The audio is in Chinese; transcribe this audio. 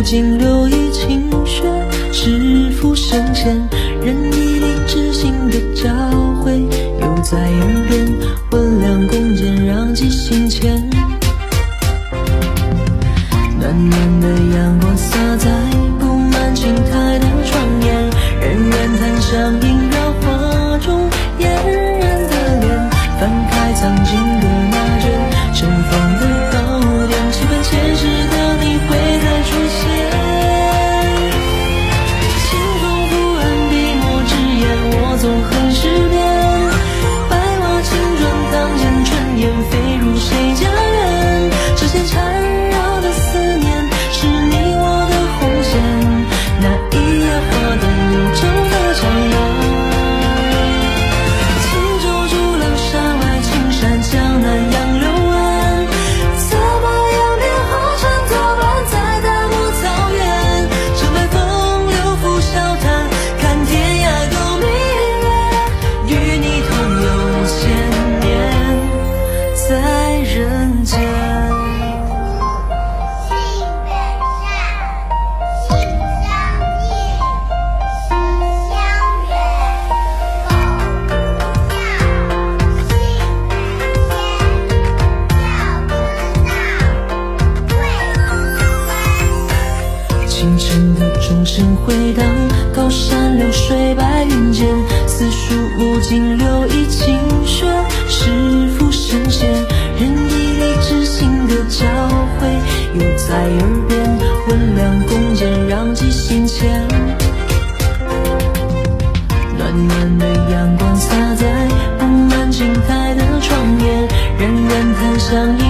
尽留意清雪，是否深陷人以理智性的交汇，又在耳边温良恭俭让记心间。暖暖的阳光洒在布满青苔的窗沿，人人檀香萦绕花中嫣然的脸，翻开藏进的那卷盛放的糕点，期盼前世的你会再出现。清风拂岸，笔墨纸砚，我纵横诗篇，白马青砖当前，春燕飞入谁家园？这些缠绕的思念，是你我的红线，那一夜花灯又整个长远。轻舟逐浪山外青山，江南杨柳岸，策马扬鞭后尘作伴，在大漠草原，乘白风流拂晓谈，看天涯共明月，与你同游千年在人间。清晨的钟声回荡，高山流水白云间，四书无尽留意清雪，是否深陷人以理智性的交汇，又在耳边温良恭俭让记心间。暖暖的阳光洒在布满青苔的窗沿，人人檀香